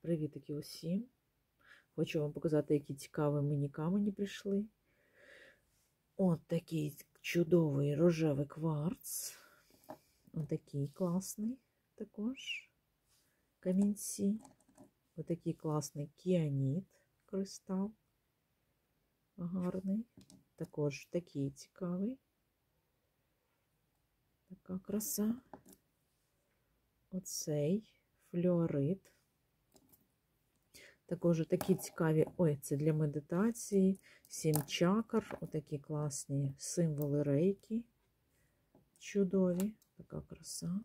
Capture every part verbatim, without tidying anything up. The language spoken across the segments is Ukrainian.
Привітики усім! Хочу вам показати, які цікаві мені камені прийшли. От такий чудовий рожевий кварц. Ось такий класний також камінці. Ось такий класний кіаніт кристал. Гарний. Також такий цікавий. Така краса. Оцей флюорит. Також такі цікаві, ой, це для медитації, сім чакр, отакі класні символи рейки. Чудові, така краса.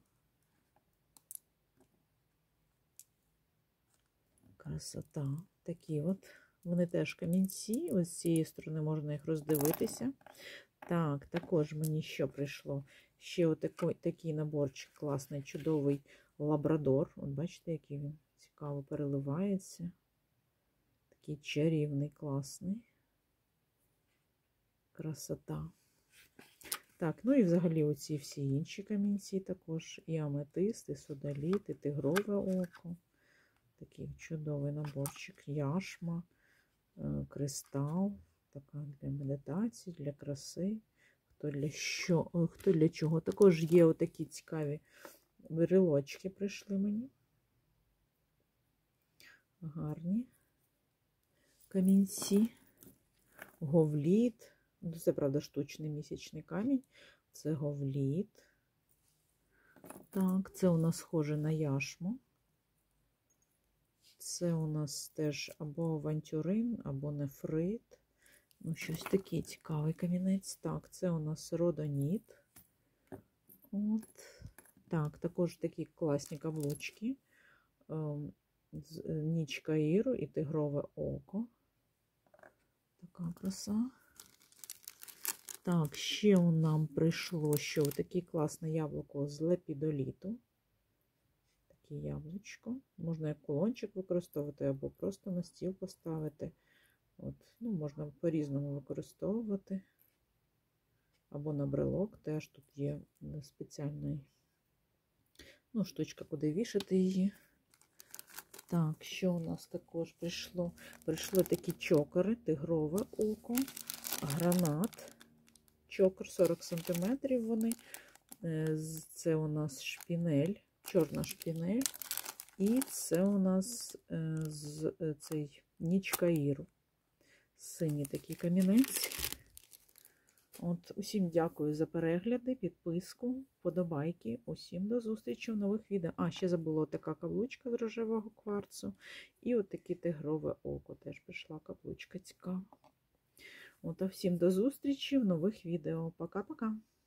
Красота. Такі от, вони теж камінці, ось з цієї сторони можна їх роздивитися. Так, також мені що прийшло? Ще отакий, такий наборчик класний, чудовий лабрадор. От бачите, який він цікаво переливається. Такий чарівний, класний. Красота. Так, ну і взагалі оці всі інші камінці також. І аметист, і содоліт, і тигрове око. Такий чудовий наборчик. Яшма, кристал. Така для медитації, для краси. Хто для, що, хто для чого. Також є отакі цікаві брелочки прийшли мені. Гарні камінці. Говліт. Це, правда, штучний місячний камінь. Це говліт. Так, це у нас схоже на яшму. Це у нас теж або авантюрин, або нефрит. Ну, щось такий цікавий камінець. Так, це у нас родоніт. От. Так, також такі класні каблучки. Ніч Каїру і тигрове око. Така краса. Так, ще у нам прийшло, що таке класне яблуко з лепідоліту. Таке яблучко. Можна як кулончик використовувати, або просто на стіл поставити. От, ну, можна по-різному використовувати. Або на брелок. Теж тут є спеціальна, ну, штучка, куди вішати її. Так, що у нас також прийшло? Прийшли такі чокери, тигрове око, гранат, чокер сорок сантиметрів вони. Це у нас шпінель, чорна шпінель. І це у нас з цей ніч Каїру. Синій такий камінець. От, усім дякую за перегляди, підписку, вподобайки. Усім до зустрічі в нових відео. А, ще забула така каблучка з рожевого кварцу. І от таке тигрове око. Теж прийшла каблучка цікава. От, а всім до зустрічі в нових відео. Пока-пока.